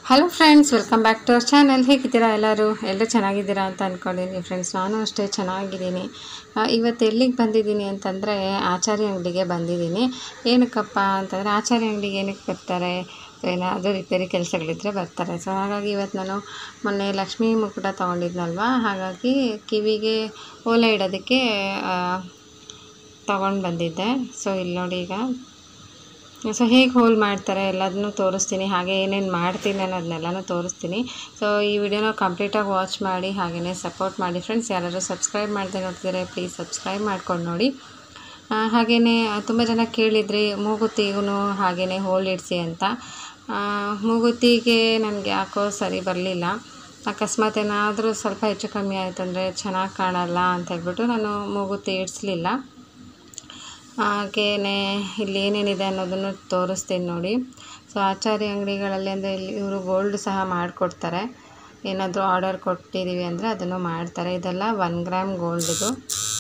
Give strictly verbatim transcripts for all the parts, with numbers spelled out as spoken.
Hello friends, welcome back to our channel. ಹೇಗಿದ್ದೀರಾ ಎಲ್ಲರೂ? ಎಲ್ಲರೂ ಚೆನ್ನಾಗಿದ್ದೀರಾ ಅಂತ ಅಂದ್ಕೊಂಡಿದ್ದೀನಿ ಫ್ರೆಂಡ್ಸ್. ನಾನು ಅಷ್ಟೇ ಚೆನ್ನಾಗಿದ್ದೀನಿ. ಇವತ್ತು ಎಲ್ಲಿಗೆ ಬಂದಿದ್ದೀನಿ ಅಂತಂದರೆ ಆಚಾರ್ಯ ಅಂಗಡಿಗೆ ಬಂದಿದ್ದೀನಿ. ಏನಕ್ಕಪ್ಪ ಅಂತಂದರೆ ಆಚಾರ್ಯ ಅಂಗಡಿಗೆ ಏನಕ್ಕೆ ಬರ್ತಾರೆ, ಏನಾದರೂ ರಿಪೇರಿ ಕೆಲಸಗಳಿದ್ದರೆ ಬರ್ತಾರೆ. ಸೊ ಹಾಗಾಗಿ ಇವತ್ತು ನಾನು ಮೊನ್ನೆ ಲಕ್ಷ್ಮೀ ಮುಕುಟ ತೊಗೊಂಡಿದ್ನಲ್ವ, ಹಾಗಾಗಿ ಕಿವಿಗೆ ಓಲೆ ಇಡೋದಕ್ಕೆ ತೊಗೊಂಡು ಬಂದಿದ್ದೆ. ಸೊ ಇಲ್ಲಿ ನೋಡಿ, ಈಗ ಸೊ ಹೇಗೆ ಹೋಲ್ ಮಾಡ್ತಾರೆ ಎಲ್ಲದನ್ನೂ ತೋರಿಸ್ತೀನಿ, ಹಾಗೆ ಏನೇನು ಮಾಡ್ತೀನಿ ಅನ್ನೋದನ್ನೆಲ್ಲನೂ ತೋರಿಸ್ತೀನಿ. ಸೊ ಈ ವಿಡಿಯೋನ ಕಂಪ್ಲೀಟಾಗಿ ವಾಚ್ ಮಾಡಿ, ಹಾಗೆಯೇ ಸಪೋರ್ಟ್ ಮಾಡಿ ಫ್ರೆಂಡ್ಸ್. ಯಾರಾದರೂ ಸಬ್ಸ್ಕ್ರೈಬ್ ಮಾಡದೆ ನೋಡ್ತಿದ್ದಾರೆ ಪ್ಲೀಸ್ ಸಬ್ಸ್ಕ್ರೈಬ್ ಮಾಡ್ಕೊಂಡು ನೋಡಿ. ಹಾಗೆಯೇ ತುಂಬ ಜನ ಕೇಳಿದ್ರಿ ಮೂಗುತಿಗೂ ಹಾಗೆಯೇ ಹೋಲ್ ಇಡಿಸಿ ಅಂತ. ಮೂಗುತಿಗೆ ನನಗೆ ಯಾಕೋ ಸರಿ ಬರಲಿಲ್ಲ. ಅಕಸ್ಮಾತ್ ಏನಾದರೂ ಸ್ವಲ್ಪ ಹೆಚ್ಚು ಕಮ್ಮಿ ಆಯಿತು ಅಂದರೆ ಚೆನ್ನಾಗಿ ಕಾಣಲ್ಲ ಅಂತ ಹೇಳ್ಬಿಟ್ಟು ನಾನು ಮೂಗುತಿ ಇಡಿಸ್ಲಿಲ್ಲ. ಹಾಗೆಯೇ ಇಲ್ಲಿ ಏನೇನಿದೆ ಅನ್ನೋದನ್ನು ತೋರಿಸ್ತೀನಿ ನೋಡಿ. ಸೊ ಆಚಾರ್ಯ ಅಂಗಡಿಗಳಲ್ಲಿ ಅಂದರೆ ಇಲ್ಲಿ ಇವರು ಗೋಲ್ಡ್ ಸಹ ಮಾಡಿಕೊಡ್ತಾರೆ. ಏನಾದರೂ ಆರ್ಡರ್ ಕೊಟ್ಟಿದ್ದೀವಿ ಅಂದರೆ ಅದನ್ನು ಮಾಡ್ತಾರೆ. ಇದೆಲ್ಲ ಒನ್ ಗ್ರಾಮ್ ಗೋಲ್ಡ್ದು.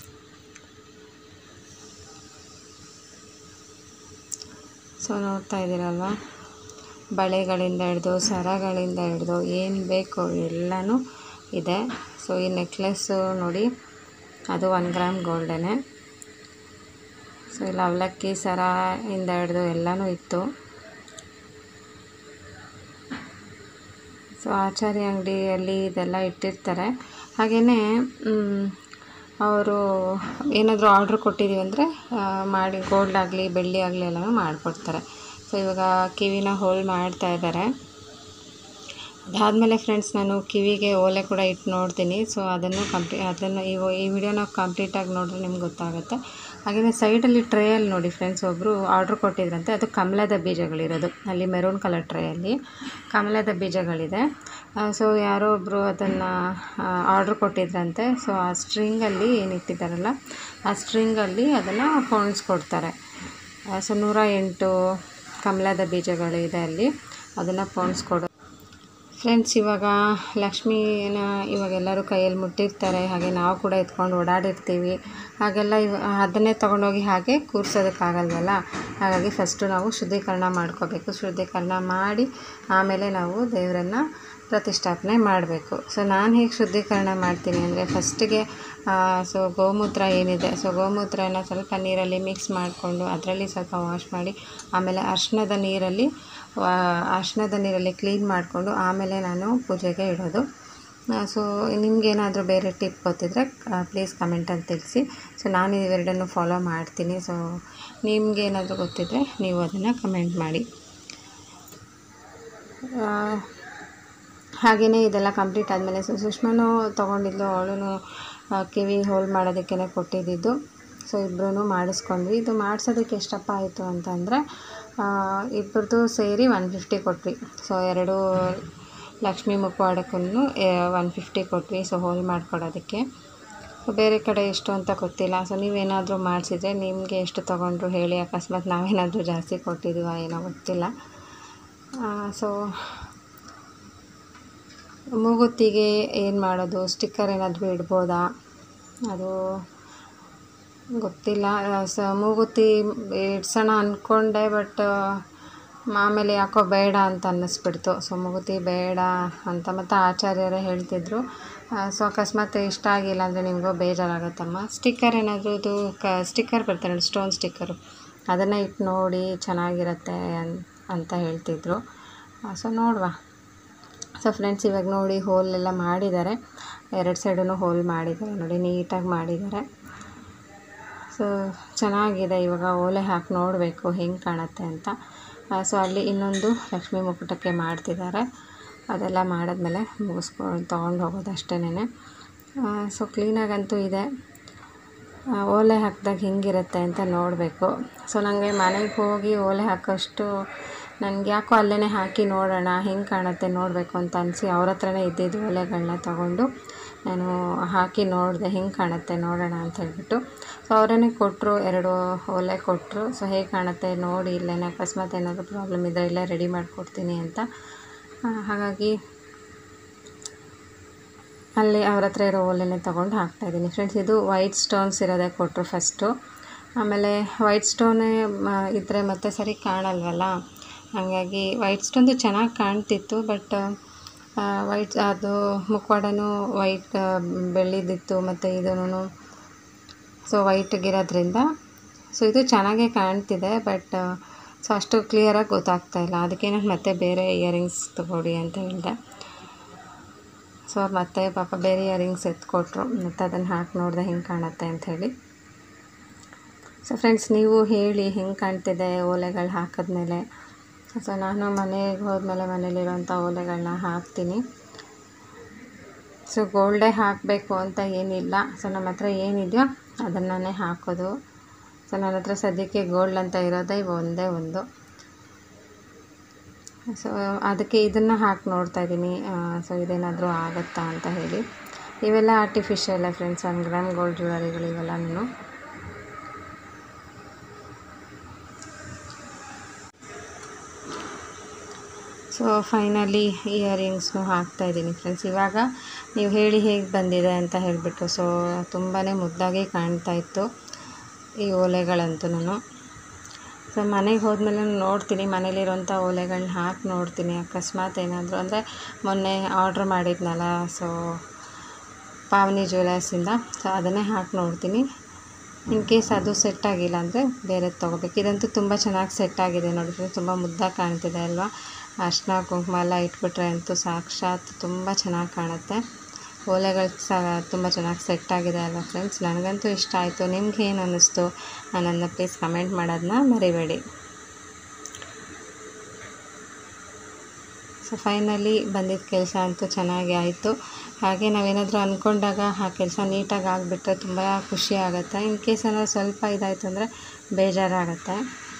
ಸೊ ನೋಡ್ತಾ ಇದ್ದೀರಲ್ವ, ಬಳೆಗಳಿಂದ ಹಿಡಿದು ಸರಗಳಿಂದ ಹಿಡಿದು ಏನು ಬೇಕು ಎಲ್ಲನೂ ಇದೆ. ಸೊ ಈ ನೆಕ್ಲೆಸ್ಸು ನೋಡಿ, ಅದು ಒನ್ ಗ್ರಾಮ್ ಗೋಲ್ಡೇ. ಸೊ ಇಲ್ಲಿ ಅವಲಕ್ಕಿ ಸರ ಇಂದ ಹಿಡಿದು ಎಲ್ಲನೂ ಇತ್ತು. ಸೊ ಆಚಾರ್ಯ ಅಂಗಡಿಯಲ್ಲಿ ಇದೆಲ್ಲ ಇಟ್ಟಿರ್ತಾರೆ. ಹಾಗೆಯೇ ಅವರು ಏನಾದರೂ ಆರ್ಡ್ರ್ ಕೊಟ್ಟಿದ್ದೀವಿ ಅಂದರೆ ಮಾಡಿ ಗೋಲ್ಡ್ ಆಗಲಿ ಬೆಳ್ಳಿ ಆಗಲಿ ಎಲ್ಲನೂ ಮಾಡಿಕೊಡ್ತಾರೆ. ಸೊ ಇವಾಗ ಕಿವಿನ ಹೋಲ್ ಮಾಡ್ತಾ ಇದ್ದಾರೆ. ಅದಾದಮೇಲೆ ಫ್ರೆಂಡ್ಸ್ ನಾನು ಕಿವಿಗೆ ಓಲೆ ಕೂಡ ಇಟ್ಟು ನೋಡ್ತೀನಿ. ಸೊ ಅದನ್ನು ಕಂಪ್ಲೀ ಅದನ್ನು ಈ ಈ ವಿಡಿಯೋನ ಕಂಪ್ಲೀಟಾಗಿ ನೋಡಿದ್ರೆ ನಿಮ್ಗೆ ಗೊತ್ತಾಗುತ್ತೆ. ಹಾಗೆಯೇ ಸೈಡಲ್ಲಿ ಟ್ರೇಯಲ್ಲಿ ನೋಡಿ ಫ್ರೆಂಡ್ಸ್, ಒಬ್ಬರು ಆರ್ಡ್ರ್ ಕೊಟ್ಟಿದ್ರಂತೆ. ಅದು ಕಮಲದ ಬೀಜಗಳಿರೋದು, ಅಲ್ಲಿ ಮೆರೂನ್ ಕಲರ್ ಟ್ರೇಯಲ್ಲಿ ಕಮಲದ ಬೀಜಗಳಿದೆ. ಸೊ ಯಾರೋ ಒಬ್ಬರು ಅದನ್ನು ಆರ್ಡ್ರ್ ಕೊಟ್ಟಿದ್ರಂತೆ. ಸೊ ಆ ಸ್ಟ್ರಿಂಗಲ್ಲಿ ಏನಿಟ್ಟಿದ್ದಾರಲ್ಲ ಆ ಸ್ಟ್ರಿಂಗಲ್ಲಿ ಅದನ್ನು ಪೋಣಿಸ್ಕೊಡ್ತಾರೆ. ಸೊ ನೂರ ಎಂಟು ಕಮಲದ ಬೀಜಗಳಿದೆ ಅಲ್ಲಿ, ಅದನ್ನು ಪೋಣಿಸ್ಕೊಡೋ ಫ್ರೆಂಡ್ಸ್. ಇವಾಗ ಲಕ್ಷ್ಮೀನ ಇವಾಗ ಎಲ್ಲರೂ ಕೈಯಲ್ಲಿ ಮುಟ್ಟಿರ್ತಾರೆ, ಹಾಗೆ ನಾವು ಕೂಡ ಎತ್ಕೊಂಡು ಓಡಾಡಿರ್ತೀವಿ. ಹಾಗೆಲ್ಲ ಇವ ಅದನ್ನೇ ತೊಗೊಂಡೋಗಿ ಹಾಗೆ ಕೂರ್ಸೋದಕ್ಕಾಗಲ್ವಲ್ಲ. ಹಾಗಾಗಿ ಫಸ್ಟು ನಾವು ಶುದ್ಧೀಕರಣ ಮಾಡ್ಕೋಬೇಕು. ಶುದ್ಧೀಕರಣ ಮಾಡಿ ಆಮೇಲೆ ನಾವು ದೇವರನ್ನು ಪ್ರತಿಷ್ಠಾಪನೆ ಮಾಡಬೇಕು. ಸೊ ನಾನು ಹೇಗೆ ಶುದ್ಧೀಕರಣ ಮಾಡ್ತೀನಿ ಅಂದರೆ ಫಸ್ಟಿಗೆ ಸೊ ಗೋಮೂತ್ರ ಏನಿದೆ, ಸೊ ಗೋಮೂತ್ರನ ಸ್ವಲ್ಪ ನೀರಲ್ಲಿ ಮಿಕ್ಸ್ ಮಾಡಿಕೊಂಡು ಅದರಲ್ಲಿ ಸ್ವಲ್ಪ ವಾಶ್ ಮಾಡಿ, ಆಮೇಲೆ ಅರಿಶಿಣದ ನೀರಲ್ಲಿ ಅರಿಶಿಣದ ನೀರಲ್ಲಿ ಕ್ಲೀನ್ ಮಾಡಿಕೊಂಡು ಆಮೇಲೆ ನಾನು ಪೂಜೆಗೆ ಇಡೋದು. ಸೊ ನಿಮಗೇನಾದರೂ ಬೇರೆ ಟಿಪ್ ಗೊತ್ತಿದ್ದರೆ ಪ್ಲೀಸ್ ಕಮೆಂಟಲ್ಲಿ ತಿಳಿಸಿ. ಸೊ ನಾನು ಇವೆರಡನ್ನು ಫಾಲೋ ಮಾಡ್ತೀನಿ. ಸೊ ನಿಮಗೇನಾದರೂ ಗೊತ್ತಿದ್ದರೆ ನೀವು ಅದನ್ನು ಕಮೆಂಟ್ ಮಾಡಿ. ಹಾಗೆಯೇ ಇದೆಲ್ಲ ಕಂಪ್ಲೀಟ್ ಆದಮೇಲೆ ಸೊ ಸುಷ್ಮಾನು ತೊಗೊಂಡಿದ್ದು, ಅವಳು ಕಿವಿ ಹೋಲ್ ಮಾಡೋದಕ್ಕೇ ಕೊಟ್ಟಿದ್ದಿದ್ದು. ಸೊ ಇಬ್ಬರೂ ಮಾಡಿಸ್ಕೊಂಡ್ವಿ. ಇದು ಮಾಡಿಸೋದಕ್ಕೆ ಎಷ್ಟಪ್ಪ ಆಯಿತು ಅಂತಂದರೆ ಇಬ್ಬರದು ಸೇರಿ ಒನ್ ಫಿಫ್ಟಿ ಕೊಟ್ವಿ. ಸೊ ಎರಡು ಲಕ್ಷ್ಮೀ ಮುಖವಾಡಕ್ಕೂ ಒನ್ ಫಿಫ್ಟಿ ಕೊಟ್ವಿ. ಸೊ ಹೋಲ್ ಮಾಡ್ಕೊಡೋದಕ್ಕೆ. ಬೇರೆ ಕಡೆ ಎಷ್ಟು ಅಂತ ಗೊತ್ತಿಲ್ಲ. ಸೊ ನೀವೇನಾದರೂ ಮಾಡಿಸಿದ್ರೆ ನಿಮಗೆ ಎಷ್ಟು ತೊಗೊಂಡ್ರು ಹೇಳಿ. ಅಕಸ್ಮಾತ್ ನಾವೇನಾದರೂ ಜಾಸ್ತಿ ಕೊಟ್ಟಿದ್ದೀವ ಏನೋ ಗೊತ್ತಿಲ್ಲ. ಸೊ ಮೂಗುತ್ತಿಗೆ ಏನು ಮಾಡೋದು, ಸ್ಟಿಕ್ಕರ್ ಏನಾದರೂ ಇಡ್ಬೋದಾ ಅದು ಗೊತ್ತಿಲ್ಲ. ಸ ಮೂಗುತಿ ಇಡ್ಸೋಣ ಅಂದ್ಕೊಂಡೆ, ಬಟ್ ಆಮೇಲೆ ಯಾಕೋ ಬೇಡ ಅಂತ ಅನ್ನಿಸ್ಬಿಡ್ತು. ಸೊ ಮೂಗುತಿ ಬೇಡ ಅಂತ ಮತ್ತು ಆಚಾರ್ಯರೇ ಹೇಳ್ತಿದ್ರು. ಸೊ ಅಕಸ್ಮಾತ್ ಇಷ್ಟ ಆಗಿಲ್ಲ ಅಂದರೆ ನಿಮಗೂ ಬೇಜಾರಾಗುತ್ತಮ್ಮ. ಸ್ಟಿಕ್ಕರ್ ಏನಾದರೂ ಇದು ಕ ಸ್ಟಿಕ್ಕರ್ ಬರ್ತಾರೆ ನೋಡಿ, ಸ್ಟೋನ್ ಸ್ಟಿಕ್ಕರು, ಅದನ್ನು ಇಟ್ಟು ನೋಡಿ ಚೆನ್ನಾಗಿರುತ್ತೆ ಅಂತ ಹೇಳ್ತಿದ್ರು. ಸೊ ನೋಡುವ. ಸೊ ಫ್ರೆಂಡ್ಸ್ ಇವಾಗ ನೋಡಿ ಹೋಲೆಲ್ಲ ಮಾಡಿದ್ದಾರೆ. ಎರಡು ಸೈಡೂ ಹೋಲ್ ಮಾಡಿದ್ದಾರೆ ನೋಡಿ, ನೀಟಾಗಿ ಮಾಡಿದ್ದಾರೆ. ಸೊ ಚೆನ್ನಾಗಿದೆ. ಇವಾಗ ಓಲೆ ಹಾಕಿ ನೋಡಬೇಕು ಹೆಂಗೆ ಕಾಣುತ್ತೆ ಅಂತ. ಸೊ ಅಲ್ಲಿ ಇನ್ನೊಂದು ಲಕ್ಷ್ಮೀ ಮುಕುಟಕ್ಕೆ ಮಾಡ್ತಿದ್ದಾರೆ. ಅದೆಲ್ಲ ಮಾಡಿದ್ಮೇಲೆ ಮುಗಿಸ್ಕೊಂಡು ತೊಗೊಂಡು ಹೋಗೋದು ಅಷ್ಟೇನೆ. ಸೊ ಕ್ಲೀನಾಗಂತೂ ಇದೆ. ಓಲೆ ಹಾಕಿದಾಗ ಹಿಂಗಿರುತ್ತೆ ಅಂತ ನೋಡಬೇಕು. ಸೊ ನನಗೆ ಮನೆಗೆ ಹೋಗಿ ಓಲೆ ಹಾಕೋಷ್ಟು ನನಗೆ ಯಾಕೋ ಅಲ್ಲೇ ಹಾಕಿ ನೋಡೋಣ ಹೆಂಗೆ ಕಾಣುತ್ತೆ ನೋಡಬೇಕು ಅಂತ ಅನಿಸಿ ಅವ್ರ ಹತ್ರನೇ ಇದ್ದಿದ್ದು ಓಲೆಗಳನ್ನ ತೊಗೊಂಡು ನಾನು ಹಾಕಿ ನೋಡಿದೆ ಹೆಂಗೆ ಕಾಣುತ್ತೆ ನೋಡೋಣ ಅಂತ ಹೇಳ್ಬಿಟ್ಟು. ಸೊ ಅವರೇ ಕೊಟ್ಟರು, ಎರಡು ಓಲೆ ಕೊಟ್ಟರು. ಸೊ ಹೇಗೆ ಕಾಣುತ್ತೆ ನೋಡಿ, ಇಲ್ಲೇ ಅಕಸ್ಮಾತ್ ಏನಾದರೂ ಪ್ರಾಬ್ಲಮ್ ಇದ್ದರೆ ಇಲ್ಲೇ ರೆಡಿ ಮಾಡಿಕೊಡ್ತೀನಿ ಅಂತ. ಹಾಗಾಗಿ ಅಲ್ಲಿ ಅವ್ರ ಹತ್ರ ಇರೋ ಓಲೆನೇ ತೊಗೊಂಡು ಹಾಕ್ತಾಯಿದ್ದೀನಿ ಫ್ರೆಂಡ್ಸ್. ಇದು ವೈಟ್ ಸ್ಟೋನ್ಸ್ ಇರೋದೇ ಕೊಟ್ಟರು ಫಸ್ಟು. ಆಮೇಲೆ ವೈಟ್ ಸ್ಟೋನೇ ಇದ್ದರೆ ಮತ್ತೆ ಸರಿ ಕಾಣಲ್ವಲ್ಲ, ಹಾಗಾಗಿ ವೈಟ್ ಸ್ಟೋನ್ದು ಚೆನ್ನಾಗಿ ಕಾಣ್ತಿತ್ತು. ಬಟ್ ವೈಟ್ ಅದು ಮುಖವಾಡನೂ ವೈಟ್ ಬೆಳ್ಳಿದಿತ್ತು ಮತ್ತು ಇದೂ ಸೊ ವೈಟ್ಗಿರೋದ್ರಿಂದ ಸೊ ಇದು ಚೆನ್ನಾಗೇ ಕಾಣ್ತಿದೆ. ಬಟ್ ಸೊ ಅಷ್ಟು ಕ್ಲಿಯರಾಗಿ ಗೊತ್ತಾಗ್ತಾಯಿಲ್ಲ. ಅದಕ್ಕೆ ನಾನು ಮತ್ತೆ ಬೇರೆ ಇಯರಿಂಗ್ಸ್ ತೊಗೊಡಿ ಅಂತ ಹೇಳಿದೆ. ಸೊ ಮತ್ತೆ ಪಾಪ ಬೇರೆ ಇಯರಿಂಗ್ಸ್ ಎತ್ಕೊಟ್ರು. ಮತ್ತು ಅದನ್ನು ಹಾಕಿ ನೋಡಿದೆ ಹೆಂಗೆ ಕಾಣುತ್ತೆ ಅಂಥೇಳಿ. ಸೊ ಫ್ರೆಂಡ್ಸ್, ನೀವು ಹೇಳಿ ಹೆಂಗೆ ಕಾಣ್ತಿದೆ ಓಲೆಗಳು ಹಾಕಿದ್ಮೇಲೆ. ಸೊ ನಾನು ಮನೆಗೆ ಹೋದ್ಮೇಲೆ ಮನೇಲಿರೋಂಥ ಓಲೆಗಳನ್ನ ಹಾಕ್ತೀನಿ. ಸೊ ಗೋಲ್ಡೇ ಹಾಕಬೇಕು ಅಂತ ಏನಿಲ್ಲ. ಸೊ ನಮ್ಮ ಹತ್ರ ಏನಿದೆಯೋ ಅದನ್ನೇ ಹಾಕೋದು. ಸೊ ನನ್ನ ಹತ್ರ ಸದ್ಯಕ್ಕೆ ಗೋಲ್ಡ್ ಅಂತ ಇರೋದೇ ಒಂದೇ ಒಂದು. ಸೊ ಅದಕ್ಕೆ ಇದನ್ನು ಹಾಕಿ ನೋಡ್ತಾಯಿದ್ದೀನಿ. ಸೊ ಇದೇನಾದರೂ ಆಗುತ್ತಾ ಅಂತ ಹೇಳಿ. ಇವೆಲ್ಲ artificial friends, one gram gold ಜ್ಯುವೆಲರಿಗಳು ಇವೆಲ್ಲನೂ. ಸೊ ಫೈನಲಿ ಇಯರಿಂಗ್ಸ್ನು ಹಾಕ್ತಾಯಿದ್ದೀನಿ ಫ್ರೆಂಡ್ಸ್. ಇವಾಗ ನೀವು ಹೇಳಿ ಹೇಗೆ ಬಂದಿದೆ ಅಂತ ಹೇಳಿಬಿಟ್ಟು. ಸೊ ತುಂಬಾ ಮುದ್ದಾಗಿ ಕಾಣ್ತಾಯಿತ್ತು ಈ ಓಲೆಗಳಂತೂ. ಸೊ ಮನೆಗೆ ಹೋದ್ಮೇಲೆ ನೋಡ್ತೀನಿ, ಮನೇಲಿರೋಂಥ ಓಲೆಗಳನ್ನ ಹಾಕಿ ನೋಡ್ತೀನಿ. ಅಕಸ್ಮಾತ್ ಏನಾದರೂ ಅಂದರೆ ಮೊನ್ನೆ ಆರ್ಡ್ರ್ ಮಾಡಿದ್ನಲ್ಲ ಸೊ ಪಾವನಿ ಜ್ಯುವೆಲರ್ಸಿಂದ, ಸೊ ಅದನ್ನೇ ಹಾಕಿ ನೋಡ್ತೀನಿ. ಇನ್ ಕೇಸ್ ಅದು ಸೆಟ್ ಆಗಿಲ್ಲ ಅಂದರೆ ಬೇರೆದು ತೊಗೋಬೇಕು. ಇದಂತೂ ತುಂಬ ಚೆನ್ನಾಗಿ ಸೆಟ್ ಆಗಿದೆ ನೋಡಿ ಫ್ರೆಂಡ್ಸ್. ತುಂಬ ಮುದ್ದಾಗಿ ಕಾಣ್ತಿದೆ ಅಲ್ವಾ. ಅರ್ಶಿನ ಕುಂಕುಮ ಎಲ್ಲ ಇಟ್ಬಿಟ್ರೆ ಅಂತೂ ಸಾಕ್ಷಾತ್ ತುಂಬ ಚೆನ್ನಾಗಿ ಕಾಣುತ್ತೆ. ಓಲೆಗಳು ಸಹ ತುಂಬ ಚೆನ್ನಾಗಿ ಸೆಟ್ ಆಗಿದೆ ಅಲ್ವಾ ಫ್ರೆಂಡ್ಸ್. ನನಗಂತೂ ಇಷ್ಟ ಆಯಿತು. ನಿಮ್ಗೆ ಏನು ಅನ್ನಿಸ್ತು ನನ್ನನ್ನು ಪ್ಲೀಸ್ ಕಮೆಂಟ್ ಮಾಡೋದನ್ನ ಮರಿಬೇಡಿ. ಸೊ ಫೈನಲಿ ಬಂದಿದ್ದ ಕೆಲಸ ಅಂತೂ ಚೆನ್ನಾಗಿ ಆಯಿತು. ಹಾಗೆ ನಾವೇನಾದರೂ ಅಂದ್ಕೊಂಡಾಗ ಆ ಕೆಲಸ ನೀಟಾಗಿ ಆಗಿಬಿಟ್ರೆ ತುಂಬ ಖುಷಿ ಆಗುತ್ತೆ. ಇನ್ ಕೇಸ್ ಏನಾದರೂ ಸ್ವಲ್ಪ ಇದಾಯಿತು ಅಂದರೆ ಬೇಜಾರಾಗುತ್ತೆ.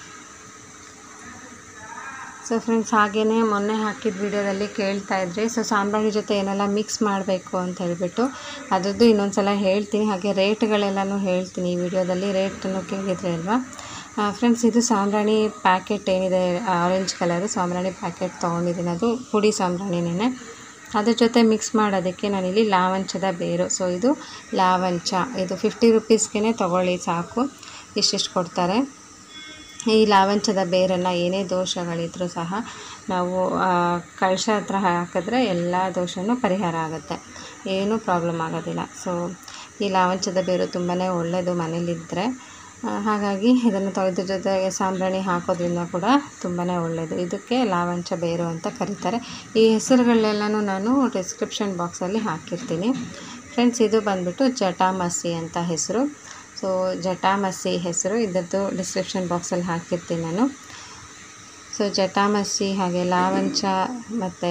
ಸೊ ಫ್ರೆಂಡ್ಸ್, ಹಾಗೆಯೇ ಮೊನ್ನೆ ಹಾಕಿದ ವಿಡಿಯೋದಲ್ಲಿ ಕೇಳ್ತಾಯಿದ್ರಿ ಸೊ ಸಾಂಬ್ರಾಣಿ ಜೊತೆ ಏನೆಲ್ಲ ಮಿಕ್ಸ್ ಮಾಡಬೇಕು ಅಂತ ಹೇಳಿಬಿಟ್ಟು. ಅದರದ್ದು ಇನ್ನೊಂದು ಸಲ ಹೇಳ್ತೀನಿ. ಹಾಗೆ ರೇಟ್ಗಳೆಲ್ಲನೂ ಹೇಳ್ತೀನಿ ಈ ವಿಡಿಯೋದಲ್ಲಿ. ರೇಟನ್ನು ಕೇಳಿದ್ರಿ ಅಲ್ವಾ ಫ್ರೆಂಡ್ಸ್. ಇದು ಸಾಂಬ್ರಾಣಿ ಪ್ಯಾಕೆಟ್ ಏನಿದೆ ಆರೆಂಜ್ ಕಲರು ಸಾಂಬ್ರಾಣಿ ಪ್ಯಾಕೆಟ್ ತೊಗೊಂಡಿದ್ದೀನಿ. ಅದು ಪುಡಿ ಸಾಂಬ್ರಾಣಿನೇ. ಅದ್ರ ಜೊತೆ ಮಿಕ್ಸ್ ಮಾಡೋದಕ್ಕೆ ನಾನಿಲ್ಲಿ ಲಾವಂಚದ ಬೇರು. ಸೊ ಇದು ಲಾವಂಚ, ಇದು ಫಿಫ್ಟಿ ರುಪೀಸ್ಗೆ ತೊಗೊಳ್ಳಿ ಸಾಕು. ಇಷ್ಟಿಷ್ಟು ಕೊಡ್ತಾರೆ. ಈ ಲಾವಂಚದ ಬೇರನ್ನು ಏನೇ ದೋಷಗಳಿದ್ರೂ ಸಹ ನಾವು ಕಳಶ ಹತ್ರ ಹಾಕಿದ್ರೆ ಎಲ್ಲ ದೋಷವೂ ಪರಿಹಾರ ಆಗುತ್ತೆ, ಏನೂ ಪ್ರಾಬ್ಲಮ್ ಆಗೋದಿಲ್ಲ. ಸೊ ಈ ಲಾವಂಚದ ಬೇರು ತುಂಬಾ ಒಳ್ಳೆಯದು ಮನೇಲಿದ್ದರೆ. ಹಾಗಾಗಿ ಇದನ್ನು ತೊಳೆದ ಜೊತೆಗೆ ಸಾಂಬ್ರಾಣಿ ಹಾಕೋದ್ರಿಂದ ಕೂಡ ತುಂಬಾ ಒಳ್ಳೆಯದು. ಇದಕ್ಕೆ ಲಾವಂಚ ಬೇರು ಅಂತ ಕರೀತಾರೆ. ಈ ಹೆಸರುಗಳೆಲ್ಲನೂ ನಾನು ಡಿಸ್ಕ್ರಿಪ್ಷನ್ ಬಾಕ್ಸಲ್ಲಿ ಹಾಕಿರ್ತೀನಿ ಫ್ರೆಂಡ್ಸ್. ಇದು ಬಂದುಬಿಟ್ಟು ಜಟಾಮಸಿ ಅಂತ ಹೆಸರು. ಸೊ ಜಟಾಮಸಿ ಹೆಸರು ಇದರದ್ದು ಡಿಸ್ಕ್ರಿಪ್ಷನ್ ಬಾಕ್ಸಲ್ಲಿ ಹಾಕಿರ್ತೀನಿ ನಾನು. ಸೊ ಜಟಾಮಸಿ ಹಾಗೆ ಲಾವಂಚ ಮತ್ತು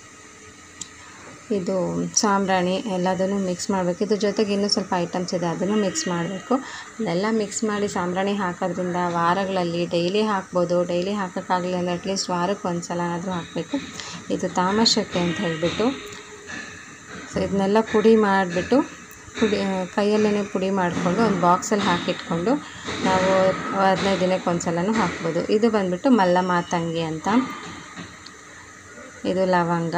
ಇದು ಸಾಂಬ್ರಾಣಿ ಎಲ್ಲದನ್ನು ಮಿಕ್ಸ್ ಮಾಡಬೇಕು. ಇದ್ರ ಜೊತೆಗೆ ಇನ್ನೂ ಸ್ವಲ್ಪ ಐಟಮ್ಸ್ ಇದೆ, ಅದನ್ನು ಮಿಕ್ಸ್ ಮಾಡಬೇಕು. ಅದೆಲ್ಲ ಮಿಕ್ಸ್ ಮಾಡಿ ಸಾಂಬ್ರಾಣಿ ಹಾಕೋದ್ರಿಂದ ವಾರಗಳಲ್ಲಿ ಡೈಲಿ ಹಾಕ್ಬೋದು. ಡೈಲಿ ಹಾಕೋಕ್ಕಾಗಲಿ ಅಂದರೆ ಅಟ್ಲೀಸ್ಟ್ ವಾರಕ್ಕೆ ಒಂದು ಸಲನಾದರೂ ಹಾಕಬೇಕು. ಇದು ತಾಮಸಕ್ಕೆ ಅಂತ ಹೇಳಿಬಿಟ್ಟು. ಸೊ ಇದನ್ನೆಲ್ಲ ಪುಡಿ ಮಾಡಿಬಿಟ್ಟು ಪುಡಿ ಕೈಯಲ್ಲೇ ಪುಡಿ ಮಾಡಿಕೊಂಡು ಒಂದು ಬಾಕ್ಸಲ್ಲಿ ಹಾಕಿಟ್ಕೊಂಡು ನಾವು ಹದಿನೈದು ದಿನಕ್ಕೆ ಒಂದು ಸಲನೂ ಹಾಕ್ಬೋದು. ಇದು ಬಂದುಬಿಟ್ಟು ಮಲ್ಲ ಮಾತಂಗಿ ಅಂತ. ಇದು ಲವಂಗ,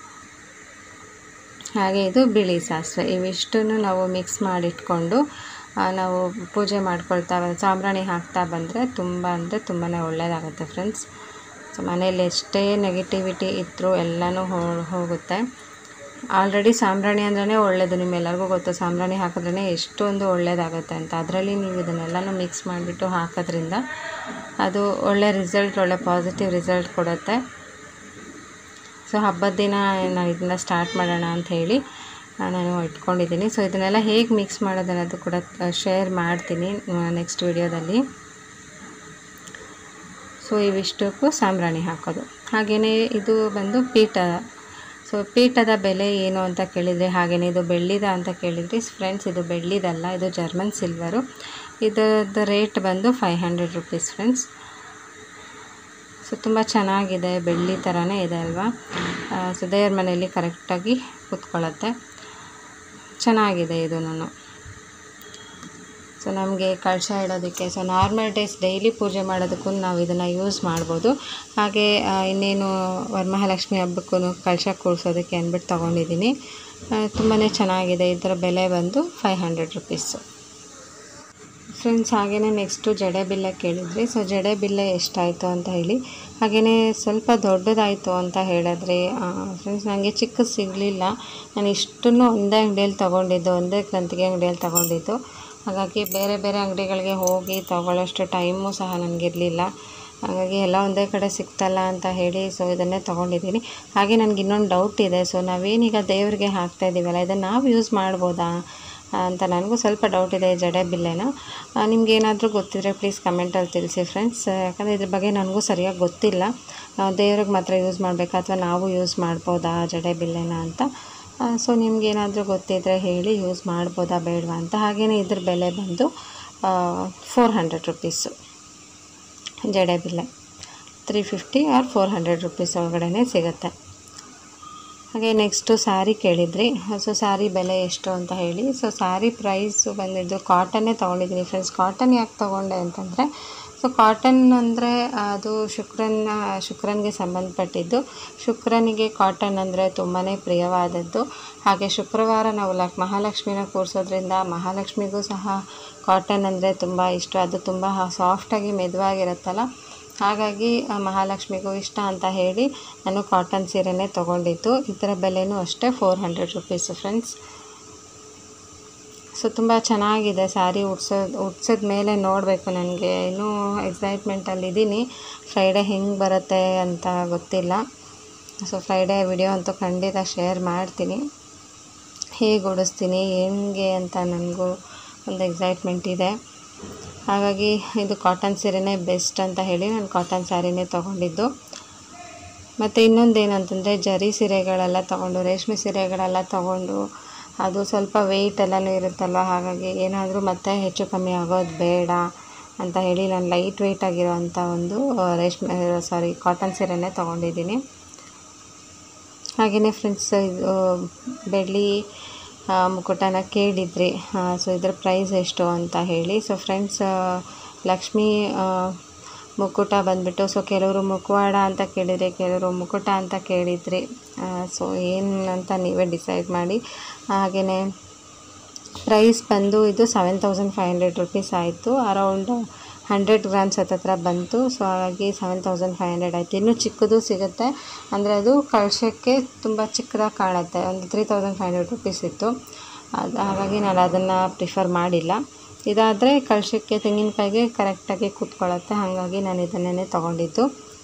ಹಾಗೆ ಇದು ಬಿಳಿ ಸಾಸಿವೆ. ಇವಿಷ್ಟನ್ನು ನಾವು ಮಿಕ್ಸ್ ಮಾಡಿಟ್ಕೊಂಡು ನಾವು ಪೂಜೆ ಮಾಡ್ಕೊಳ್ತಾ ಸಾಂಬ್ರಾಣಿ ಹಾಕ್ತಾ ಬಂದರೆ ತುಂಬ ಅಂದರೆ ತುಂಬಾ ಒಳ್ಳೆಯದಾಗುತ್ತೆ ಫ್ರೆಂಡ್ಸ್. ಸೊ ಮನೇಲಿ ಎಷ್ಟೇ ನೆಗೆಟಿವಿಟಿ ಇದ್ದರೂ ಎಲ್ಲನೂ ಹೋಗುತ್ತೆ. ಆಲ್ರೆಡಿ ಸಾಂಬ್ರಾಣಿ ಅಂದ್ರೇ ಒಳ್ಳೆಯದು, ನಿಮ್ಮೆಲ್ಲರಿಗೂ ಗೊತ್ತು ಸಾಂಬ್ರಾಣಿ ಹಾಕಿದ್ರೇ ಎಷ್ಟೊಂದು ಒಳ್ಳೆಯದಾಗುತ್ತೆ ಅಂತ. ಅದರಲ್ಲಿ ನೀವು ಇದನ್ನೆಲ್ಲನೂ ಮಿಕ್ಸ್ ಮಾಡಿಬಿಟ್ಟು ಹಾಕೋದ್ರಿಂದ ಅದು ಒಳ್ಳೆ ರಿಸಲ್ಟ್, ಒಳ್ಳೆ ಪಾಸಿಟಿವ್ ರಿಸಲ್ಟ್ ಕೊಡುತ್ತೆ. ಸೊ ಹಬ್ಬದ ದಿನ ನಾನು ಇದನ್ನು ಸ್ಟಾರ್ಟ್ ಮಾಡೋಣ ಅಂತ ಹೇಳಿ ನಾನು ಇಟ್ಕೊಂಡಿದ್ದೀನಿ. ಸೊ ಇದನ್ನೆಲ್ಲ ಹೇಗೆ ಮಿಕ್ಸ್ ಮಾಡೋದು ಅನ್ನೋದು ಕೂಡ ಶೇರ್ ಮಾಡ್ತೀನಿ ನೆಕ್ಸ್ಟ್ ವಿಡಿಯೋದಲ್ಲಿ. ಸೊ ಇವಿಷ್ಟಕ್ಕೂ ಸಾಂಬ್ರಾಣಿ ಹಾಕೋದು. ಹಾಗೆಯೇ ಇದು ಬಂದು ಪೀಠ. ಸೊ ಪೀಠದ ಬೆಲೆ ಏನು ಅಂತ ಕೇಳಿದರೆ, ಹಾಗೆಯೇ ಇದು ಬೆಳ್ಳಿದ ಅಂತ ಕೇಳಿದ್ರಿ ಫ್ರೆಂಡ್ಸ್. ಇದು ಬೆಳ್ಳಿದಲ್ಲ, ಇದು ಜರ್ಮನ್ ಸಿಲ್ವರು. ಇದರದ್ದು ರೇಟ್ ಬಂದು five hundred rupees friends. So ತುಂಬ ಚೆನ್ನಾಗಿದೆ, ಬೆಳ್ಳಿ ಥರನೇ ಇದೆ ಅಲ್ವಾ. ಸೊ ದೇವ್ರ ಮನೆಯಲ್ಲಿ ಕರೆಕ್ಟಾಗಿ ಕೂತ್ಕೊಳ್ಳುತ್ತೆ, ಚೆನ್ನಾಗಿದೆ ಇದು. ನಾನು ಸೊ ನಮಗೆ ಕಳಶ ಇಡೋದಕ್ಕೆ, ಸೊ ನಾರ್ಮಲ್ ಡೇಸ್ ಡೈಲಿ ಪೂಜೆ ಮಾಡೋದಕ್ಕೂ ನಾವು ಇದನ್ನು ಯೂಸ್ ಮಾಡ್ಬೋದು. ಹಾಗೆ ಇನ್ನೇನು ವರಮಹಾಲಕ್ಷ್ಮಿ ಹಬ್ಬಕ್ಕೂ ಕಳಶ ಕೂರಿಸೋದಕ್ಕೆ ಅಂದ್ಬಿಟ್ಟು ತೊಗೊಂಡಿದ್ದೀನಿ. ತುಂಬಾ ಚೆನ್ನಾಗಿದೆ. ಇದರ ಬೆಲೆ ಬಂದು ಫೈವ್ ಹಂಡ್ರೆಡ್ ರುಪೀಸು. ಫ್ರೆಂಡ್ಸ್ ಹಾಗೆಯೇ ನೆಕ್ಸ್ಟು ಜಡೆ ಬಿಲ್ಲೆ ಕೇಳಿದ್ರಿ. ಸೊ ಜಡೆ ಬಿಲ್ಲೆ ಎಷ್ಟಾಯಿತು ಅಂತ ಹೇಳಿ, ಹಾಗೆಯೇ ಸ್ವಲ್ಪ ದೊಡ್ಡದಾಯಿತು ಅಂತ ಹೇಳಿದ್ರಿ. ಫ್ರೆಂಡ್ಸ್ ನನಗೆ ಚಿಕ್ಕದು ಸಿಗಲಿಲ್ಲ. ನಾನು ಇಷ್ಟನ್ನು ಒಂದೇ ಅಂಗಡಿಯಲ್ಲಿ ತೊಗೊಂಡಿದ್ದು, ಒಂದೇ ಕ್ರಾಂತಿಗೆ ಅಂಗಡಿಯಲ್ಲಿ ತೊಗೊಂಡಿದ್ದು. ಹಾಗಾಗಿ ಬೇರೆ ಬೇರೆ ಅಂಗಡಿಗಳಿಗೆ ಹೋಗಿ ತೊಗೊಳ್ಳೋಷ್ಟು ಟೈಮು ಸಹ ನನಗಿರಲಿಲ್ಲ. ಹಾಗಾಗಿ ಎಲ್ಲ ಒಂದೇ ಕಡೆ ಸಿಗ್ತಲ್ಲ ಅಂತ ಹೇಳಿ ಸೊ ಇದನ್ನೇ ತೊಗೊಂಡಿದ್ದೀನಿ. ಹಾಗೆ ನನಗೆ ಇನ್ನೊಂದು ಡೌಟ್ ಇದೆ. ಸೊ ನಾವೇನೀಗ ದೇವರಿಗೆ ಹಾಕ್ತಾ ಇದ್ದೀವಲ್ಲ, ಇದನ್ನು ನಾವು ಯೂಸ್ ಮಾಡ್ಬೋದಾ ಅಂತ ನನಗೂ ಸ್ವಲ್ಪ ಡೌಟ್ ಇದೆ ಈ ಜಡೆ ಬಿಲ್ಲೆನ. ನಿಮ್ಗೇನಾದರೂ ಗೊತ್ತಿದ್ರೆ ಪ್ಲೀಸ್ ಕಮೆಂಟಲ್ಲಿ ತಿಳಿಸಿ ಫ್ರೆಂಡ್ಸ್. ಯಾಕಂದರೆ ಇದ್ರ ಬಗ್ಗೆ ನನಗೂ ಸರಿಯಾಗಿ ಗೊತ್ತಿಲ್ಲ. ದೇವ್ರಿಗೆ ಮಾತ್ರ ಯೂಸ್ ಮಾಡಬೇಕಾ ಅಥವಾ ನಾವು ಯೂಸ್ ಮಾಡ್ಬೋದಾ ಜಡೆ ಬಿಲ್ಲೆನ ಅಂತ. ಸೊ ನಿಮ್ಗೇನಾದರೂ ಗೊತ್ತಿದ್ದರೆ ಹೇಳಿ, ಯೂಸ್ ಮಾಡ್ಬೋದಾ ಬೇಡವಾ ಅಂತ. ಹಾಗೆಯೇ ಇದ್ರ ಬೆಲೆ ಬಂದು ಫೋರ್ ಹಂಡ್ರೆಡ್ ರುಪೀಸು ಜಡೆ ಬಿಲ್ಲೆ. Three fifty or four hundred rupees ಒಳಗಡೆ ಸಿಗುತ್ತೆ. ಹಾಗೆ ನೆಕ್ಸ್ಟು ಸ್ಯಾರಿ ಕೇಳಿದ್ರಿ. ಸೊ ಸ್ಯಾರಿ ಬೆಲೆ ಎಷ್ಟು ಅಂತ ಹೇಳಿ. ಸೊ ಸ್ಯಾರಿ ಪ್ರೈಸು ಬಂದಿದ್ದು ಕಾಟನ್ನೇ ತೊಗೊಂಡಿದ್ದೀನಿ ಫ್ರೆಂಡ್ಸ್. ಕಾಟನ್ ಯಾಕೆ ತೊಗೊಂಡೆ ಅಂತಂದರೆ, ಸೊ ಕಾಟನ್ ಅಂದರೆ ಅದು ಶುಕ್ರನ ಶುಕ್ರನಿಗೆ ಸಂಬಂಧಪಟ್ಟಿದ್ದು. ಶುಕ್ರನಿಗೆ ಕಾಟನ್ ಅಂದರೆ ತುಂಬಾ ಪ್ರಿಯವಾದದ್ದು. ಹಾಗೆ ಶುಕ್ರವಾರ ನಾವು ಲಕ್ ಮಹಾಲಕ್ಷ್ಮಿನ ಕೂರಿಸೋದ್ರಿಂದ ಮಹಾಲಕ್ಷ್ಮಿಗೂ ಸಹ ಕಾಟನ್ ಅಂದರೆ ತುಂಬ ಇಷ್ಟ. ಅದು ತುಂಬ ಸಾಫ್ಟಾಗಿ ಮೆದುವಾಗಿರುತ್ತಲ್ಲ, ಹಾಗಾಗಿ ಮಹಾಲಕ್ಷ್ಮಿಗೂ ಇಷ್ಟ ಅಂತ ಹೇಳಿ ನಾನು ಕಾಟನ್ ಸೀರೆನೇ ತೊಗೊಂಡಿದ್ದು. ಇದರ ಬೆಲೆನೂ ಅಷ್ಟೇ four hundred rupees friends. So ತುಂಬ ಚೆನ್ನಾಗಿದೆ ಸ್ಯಾರಿ. ಉಡ್ಸೋದು ಉಡ್ಸಿದ ಮೇಲೆ ನೋಡಬೇಕು. ನನಗೆ ಇನ್ನೂ ಎಕ್ಸೈಟ್ಮೆಂಟಲ್ಲಿದ್ದೀನಿ. ಫ್ರೈಡೇ ಹೆಂಗೆ ಬರುತ್ತೆ ಅಂತ ಗೊತ್ತಿಲ್ಲ. ಸೊ ಫ್ರೈಡೇ ವಿಡಿಯೋ ಅಂತೂ ಖಂಡಿತ ಶೇರ್ ಮಾಡ್ತೀನಿ. ಹೇಗೆ ಉಡಿಸ್ತೀನಿ ಹೆಂಗೆ ಅಂತ ನನಗೂ ಒಂದು ಎಕ್ಸೈಟ್ಮೆಂಟ್ ಇದೆ. ಹಾಗಾಗಿ ಇದು ಕಾಟನ್ ಸೀರೆನೇ ಬೆಸ್ಟ್ ಅಂತ ಹೇಳಿ ನಾನು ಕಾಟನ್ ಸ್ಯಾರಿನೇ ತೊಗೊಂಡಿದ್ದು. ಮತ್ತು ಇನ್ನೊಂದು ಏನಂತಂದರೆ, ಜರಿ ಸೀರೆಗಳೆಲ್ಲ ತೊಗೊಂಡು ರೇಷ್ಮೆ ಸೀರೆಗಳೆಲ್ಲ ತೊಗೊಂಡು ಅದು ಸ್ವಲ್ಪ ವೆಯ್ಟ್ ಎಲ್ಲನೂ ಇರುತ್ತಲ್ವ, ಹಾಗಾಗಿ ಏನಾದರೂ ಮತ್ತೆ ಹೆಚ್ಚು ಕಮ್ಮಿ ಆಗೋದು ಬೇಡ ಅಂತ ಹೇಳಿ ನಾನು ಲೈಟ್ ವೆಯ್ಟ್ ಆಗಿರೋವಂಥ ಒಂದು ರೇಷ್ಮೆ ಸಾರಿ ಕಾಟನ್ ಸೀರೆನೇ ತೊಗೊಂಡಿದ್ದೀನಿ. ಹಾಗೆಯೇ ಫ್ರೆಂಡ್ಸ್ ಇದು ಬೆಳ್ಳಿ ಮುಕುಟನ ಕೇಳಿದ್ರಿ. ಸೊ ಇದ್ರ ಪ್ರೈಸ್ ಎಷ್ಟು ಅಂತ ಹೇಳಿ. ಸೊ ಫ್ರೆಂಡ್ಸ್ ಲಕ್ಷ್ಮೀ ಮುಕುಟ ಬಂದುಬಿಟ್ಟು, ಸೊ ಕೆಲವರು ಮುಖವಾಡ ಅಂತ ಕೇಳಿದ್ರಿ, ಕೆಲವರು ಮುಕುಟ ಅಂತ ಕೇಳಿದ್ರಿ. ಸೊ ಏನು ಅಂತ ನೀವೇ ಡಿಸೈಡ್ ಮಾಡಿ. ಹಾಗೆಯೇ ಪ್ರೈಸ್ ಬಂದು ಇದು seven thousand five hundred rupees ಆಯಿತು. ಅರೌಂಡ್ ಹಂಡ್ರೆಡ್ ಗ್ರಾಮ್ಸ್ ಹತ್ತತ್ರ ಬಂತು. ಸೊ ಹಾಗಾಗಿ ಸೆವೆನ್ ತೌಸಂಡ್ ಫೈವ್ ಹಂಡ್ರೆಡ್ ಆಯಿತು. ಇನ್ನೂ ಚಿಕ್ಕದು ಸಿಗುತ್ತೆ, ಅಂದರೆ ಅದು ಕಳಶಕ್ಕೆ ತುಂಬ ಚಿಕ್ಕದಾಗಿ ಕಾಣುತ್ತೆ. ಒಂದು three thousand five hundred rupees ಇತ್ತು. ಅದು ಹಾಗಾಗಿ ನಾನು ಅದನ್ನು ಪ್ರಿಫರ್ ಮಾಡಿಲ್ಲ. ಇದಾದರೆ ಕಳಶಕ್ಕೆ ತೆಂಗಿನಕಾಯಿಗೆ ಕರೆಕ್ಟಾಗಿ ಕೂತ್ಕೊಳ್ಳುತ್ತೆ, ಹಾಗಾಗಿ ನಾನು ಇದನ್ನೇ ತೊಗೊಂಡಿದ್ದು.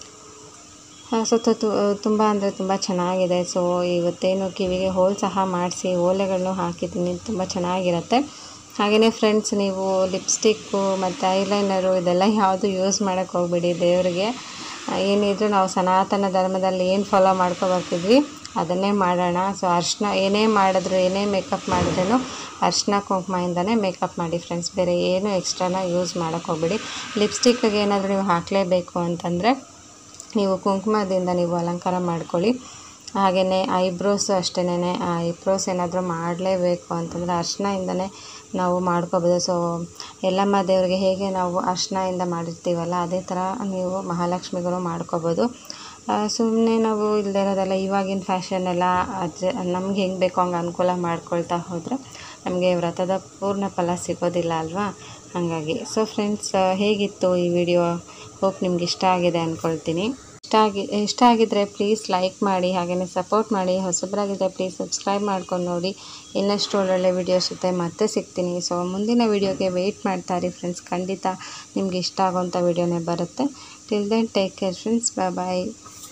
ಸೊ ತುಂಬ ಅಂದರೆ ತುಂಬ ಚೆನ್ನಾಗಿದೆ. ಸೊ ಇವತ್ತೇನು ಕಿವಿಗೆ ಹೋಲ್ ಸಹ ಮಾಡಿಸಿ ಓಲೆಗಳನ್ನು ಹಾಕಿದ್ದೀನಿ, ತುಂಬ ಚೆನ್ನಾಗಿರುತ್ತೆ. ಹಾಗೆಯೇ ಫ್ರೆಂಡ್ಸ್ ನೀವು ಲಿಪ್ಸ್ಟಿಕ್ಕು ಮತ್ತು ಐಲೈನರು ಇದೆಲ್ಲ ಯಾವುದು ಯೂಸ್ ಮಾಡೋಕ್ಕೆ ಹೋಗ್ಬೇಡಿ. ದೇವರಿಗೆ ಏನಿದ್ರು ನಾವು ಸನಾತನ ಧರ್ಮದಲ್ಲಿ ಏನು ಫಾಲೋ ಮಾಡ್ಕೊ ಬರ್ತಿದ್ವಿ ಅದನ್ನೇ ಮಾಡೋಣ. ಸೊ ಅರ್ಶಿನ ಏನೇ ಮಾಡಿದ್ರು ಏನೇ ಮೇಕಪ್ ಮಾಡಿದ್ರೂ ಅರ್ಶಿನ ಕುಂಕುಮದಿಂದನೇ ಮೇಕಪ್ ಮಾಡಿ ಫ್ರೆಂಡ್ಸ್. ಬೇರೆ ಏನು ಎಕ್ಸ್ಟ್ರಾನ ಯೂಸ್ ಮಾಡೋಕ್ಕೆ ಹೋಗ್ಬೇಡಿ. ಲಿಪ್ಸ್ಟಿಕ್ಗೆ ಏನಾದರೂ ನೀವು ಹಾಕಲೇಬೇಕು ಅಂತಂದರೆ ನೀವು ಕುಂಕುಮದಿಂದ ನೀವು ಅಲಂಕಾರ ಮಾಡ್ಕೊಳ್ಳಿ. ಹಾಗೆಯೇ ಐಬ್ರೋಸು ಅಷ್ಟೇನೆ. ಐಬ್ರೋಸ್ ಏನಾದರೂ ಮಾಡಲೇಬೇಕು ಅಂತಂದರೆ ಅರ್ಶಿನದಿಂದನೇ ನಾವು ಮಾಡ್ಕೋಬೋದು. ಸೊ ಎಲ್ಲಮ್ಮ ದೇವರಿಗೆ ಹೇಗೆ ನಾವು ಅರ್ಶಿನದಿಂದ ಮಾಡಿರ್ತೀವಲ್ಲ, ಅದೇ ಥರ ನೀವು ಮಹಾಲಕ್ಷ್ಮಿಗೂ ಮಾಡ್ಕೋಬೋದು. ಸುಮ್ಮನೆ ನಾವು ಇಲ್ಲದೇ ಇರೋದೆಲ್ಲ ಇವಾಗಿನ ಫ್ಯಾಷನ್ ಎಲ್ಲ ಅಜ್ಜ ನಮ್ಗೆ ಹೆಂಗೆ ಬೇಕೋ ಹಂಗೆ ಅನುಕೂಲ ಮಾಡ್ಕೊಳ್ತಾ ಹೋದರೆ ನಮಗೆ ವ್ರತದ ಪೂರ್ಣ ಫಲ ಸಿಗೋದಿಲ್ಲ ಅಲ್ವಾ, ಹಾಗಾಗಿ. ಸೊ ಫ್ರೆಂಡ್ಸ್ ಹೇಗಿತ್ತು ಈ ವಿಡಿಯೋ? ಹೋಪ್ ನಿಮ್ಗೆ ಇಷ್ಟ ಆಗಿದೆ ಅಂದ್ಕೊಳ್ತೀನಿ. ಇಷ್ಟ ಆಗಿ ಇಷ್ಟ ಆಗಿದ್ದರೆ ಪ್ಲೀಸ್ ಲೈಕ್ ಮಾಡಿ, ಹಾಗೆಯೇ ಸಪೋರ್ಟ್ ಮಾಡಿ. ಹೊಸಬರಾಗಿದ್ದರೆ ಪ್ಲೀಸ್ ಸಬ್ಸ್ಕ್ರೈಬ್ ಮಾಡ್ಕೊಂಡು ನೋಡಿ. ಇನ್ನಷ್ಟು ಒಳ್ಳೊಳ್ಳೆ ವೀಡಿಯೋಸ್ ಜೊತೆ ಮತ್ತೆ ಸಿಗ್ತೀನಿ. ಸೊ ಮುಂದಿನ ವೀಡಿಯೋಗೆ ವೆಯ್ಟ್ ಮಾಡ್ತಾಯಿರಿ ಫ್ರೆಂಡ್ಸ್. ಖಂಡಿತ ನಿಮ್ಗೆ ಇಷ್ಟ ಆಗೋಂಥ ವೀಡಿಯೋನೇ ಬರುತ್ತೆ. Till then take care friends. Bye bye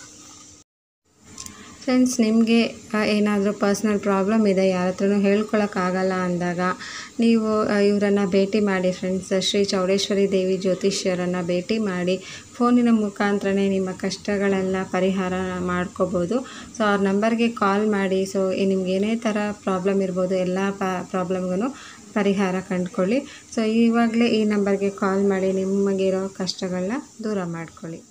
friends. ನಿಮಗೆ ಏನಾದರೂ ಪರ್ಸ್ನಲ್ ಪ್ರಾಬ್ಲಮ್ ಇದೆ, ಯಾರ ಹತ್ರನೂ ಹೇಳ್ಕೊಳಕ್ಕಾಗಲ್ಲ ಅಂದಾಗ ನೀವು ಇವರನ್ನು ಭೇಟಿ ಮಾಡಿ ಫ್ರೆಂಡ್ಸ್. ಶ್ರೀ ಚೌಡೇಶ್ವರಿ ದೇವಿ ಜ್ಯೋತಿಷ್ಯರನ್ನು ಭೇಟಿ ಮಾಡಿ ಫೋನಿನ ಮುಖಾಂತರನೇ ನಿಮ್ಮ ಕಷ್ಟಗಳೆಲ್ಲ ಪರಿಹಾರ ಮಾಡ್ಕೋಬೋದು. ಸೊ ಅವ್ರ ನಂಬರ್ಗೆ ಕಾಲ್ ಮಾಡಿ. ಸೊ ನಿಮ್ಗೆ ಏನೇ ಥರ ಪ್ರಾಬ್ಲಮ್ ಇರ್ಬೋದು, ಎಲ್ಲ ಪ ಪ್ರಾಬ್ಲಮ್ಗೂ ಪರಿಹಾರ ಕಂಡುಕೊಳ್ಳಿ. ಸೊ ಇವಾಗಲೇ ಈ ನಂಬರ್ಗೆ ಕಾಲ್ ಮಾಡಿ ನಿಮಗಿರೋ ಕಷ್ಟಗಳನ್ನ ದೂರ ಮಾಡ್ಕೊಳ್ಳಿ.